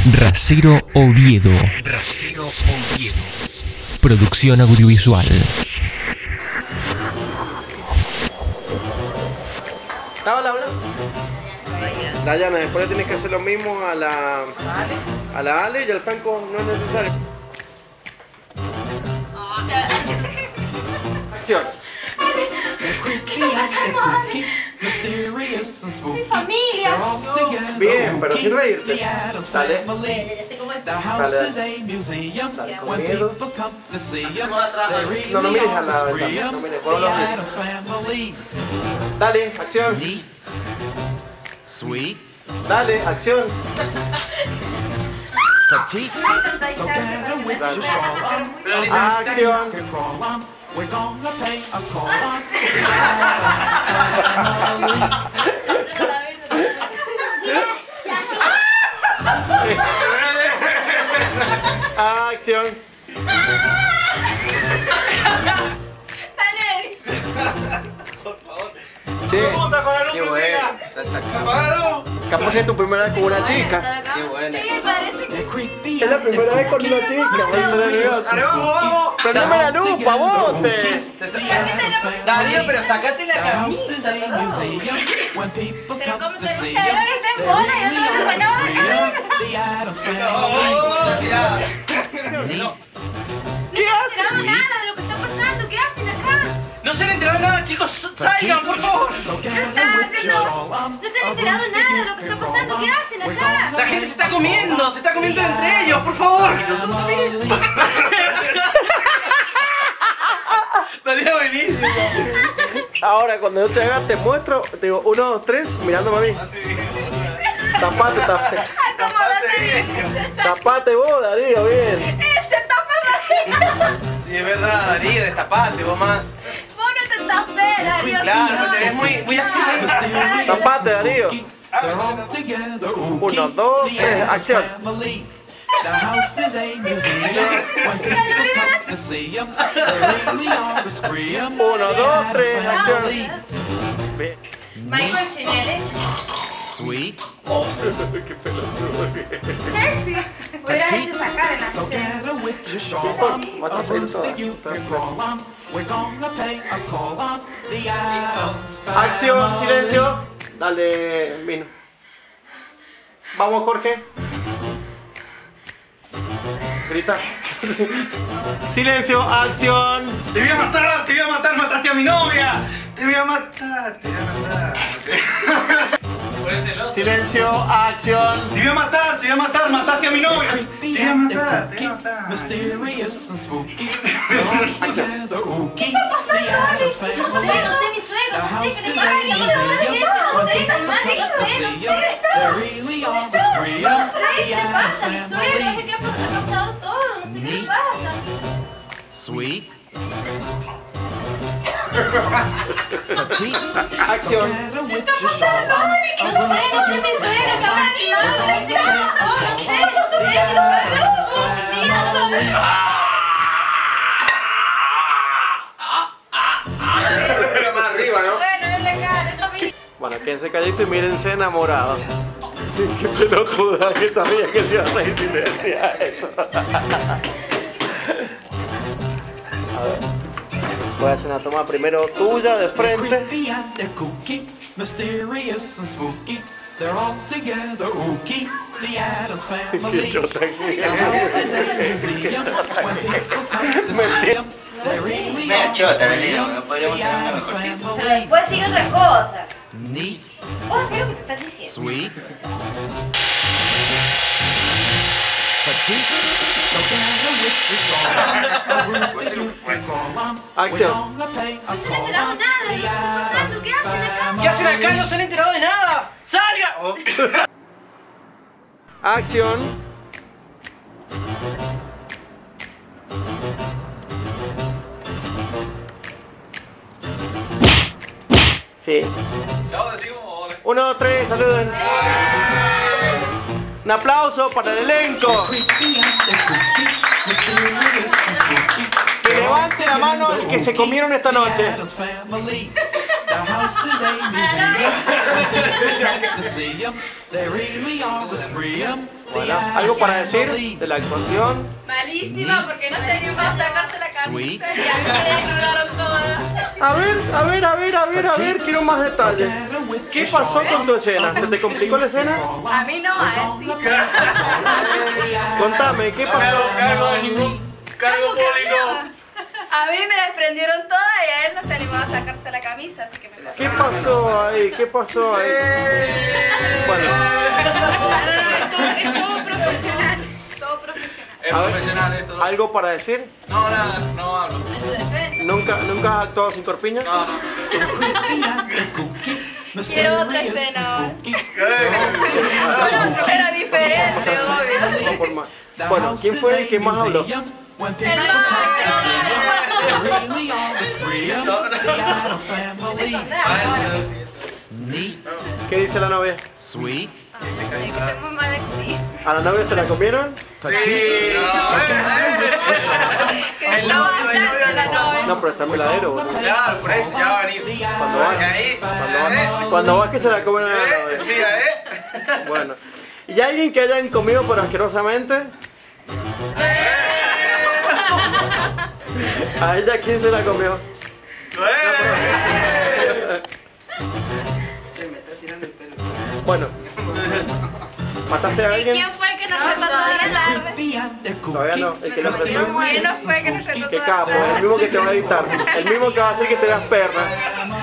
Racero Oviedo. Racero Oviedo. Producción audiovisual. Habla. Dayana, después tienes que hacer lo mismo a la Ale y al Franco no es necesario. Acción. ¿Qué está pasando, Ale? Mi familia. Bien, pero sin reírte. Dale. Ya sé cómo es. Dale con miedo. No mires a la ventana. No mires, por los mires. Dale, acción. Sweet, Dale, acción. petite, so get a witch a shawl on. Acción. Crawl on. We're gonna pay a call on. Acción. Che, Qué bueno, está sacado. capaz que es tu primera vez con una chica. Qué bueno. Sí, parece que Es la primera vez con una chica, vas a estar nervioso. ¡Vamos! Prendeme la luz, pavote. Darío, pero sacate la camisa. Pero cómo te gusta ver está en bola y no te gusta nada. ¿Qué haces? No nada de lo que está pasando. ¿Qué hacen acá? No se han enterado de nada, chicos. Salgan, por favor. No se han enterado nada de lo que está pasando. ¿Qué hacen acá? La gente se está comiendo entre ellos, por favor. Nosotros también. Estaría buenísimo. Ahora, cuando yo te haga, te muestro. Te digo, 1, 2, 3, mirándome a mí. Tapate. Acomódate. Tapate vos, Darío, bien. Se tapa la. Sí, es verdad, Darío, destapate vos más. Vos no te tapes, Darío. Claro, te ves muy así. Tapate, Darío. 1, 2, 3, acción. The house is a museum. When people come to see 'em, they really are the scream. 1, 2, 3, acción. Bien. Michael, señale. Sweet, Qué pelotudo. Sexy. Hubieras hecho sacar en la so sesión. get a witch a shawl on. Vas a A hacer bruise toda. that you can crawl on. We're gonna pay a call on the Addams Acción, Family. silencio. Dale, vino. Vamos, Jorge. Grita. Silencio, acción. Te voy a matar, mataste a mi novia. Te voy a matar. Por ese loco. Silencio, acción. Te voy a matar, mataste a mi novia. Creepy Te voy a and matar, kooky, mysterious and spooky. Acción. ¿Qué está pasando, No sé, mi suegro, no sé qué le pasa. No sé, calmate, no sé. No sé qué le pasa a mi suegro, no sé qué ha causado todo, no sé qué le pasa. Sweet, Acción. No sé, mi suegro está lastimado, no sé qué pasó, no sé qué pasa. Más arriba, ¿no? Bueno, es la cara, está bien. Bueno, quédense calladitos y mírense enamorados. Qué pelotuda que sabía que se iba a reír si le decía eso. A ver. Voy a hacer una toma primero tuya de frente. creepy and they're kooky, mysterious and spooky. They're all together ooky, the Addams Family. Chota. The house is a museum. When people come to see 'em, they really Media are the chota, scream. Lelio, no podríamos The tener una Addams mejorcita. Pero Family. después sigue otra cosa. Neat, Vos hacés lo que te están diciendo. sweet, petite, so get a witch a shawl, a roost that you can crawl on. Acción. We're gonna pay a No se han enterado call on nada de lo the que está pasando. ¿Qué hacen acá? ¿Qué hacen acá? No se han enterado de nada. ¡Salga! Acción. Sí. Chao, decimos hola. 1, 2, 3, saluden. Un aplauso para el elenco. creepy and they're kooky, mysterious and spooky. Que levante la mano el que se comieron esta noche. The Addams Family. The house is a museum. To see 'em, they really are a scream. Bueno, ¿algo para decir de la actuación? Malísima porque no se animó a sacarse la camisa y a mí me desnudaron todas. A ver, quiero más detalles. ¿Qué pasó con tu escena? ¿Se te complicó la escena? A mí no, a él sí. Contame, ¿qué pasó? Cargo público. A mí me desprendieron todas y a él no se animó a sacarse la camisa, así que me la... ¿Qué pasó ahí? ¿Qué pasó ahí? Bueno, Es todo profesional. Todo profesional. Es A ver. profesional esto. ¿algo para decir? No, nada, no hablo. En tu defensa. ¿Nunca has actuado sin corpiño? No, no. Quiero otra escena ahora. Era diferente, obvio. Vamos por más. Bueno, ¿quién fue el que más habló? El ¿Qué dice la novia? Sweet. que soy muy mala actriz. ¿A la novia se la comieron? Que me está bastante la novia. No, pero está peladero, boludo. Claro, por eso ya va a venir. Cuando va, cuando va que se la comen a la novia. Sí, Bueno. ¿Y alguien que hayan comido por asquerosamente? ¿A ella quién se la comió? Bueno. ¿Mataste a ¿Y alguien? quién fue el que nos retó toda la tarde? Todavía no, el que lo retó. ¿Quién no fue el que nos retó Qué toda la capo, tarde? el mismo que te va a editar. El mismo que va a hacer que te das perna.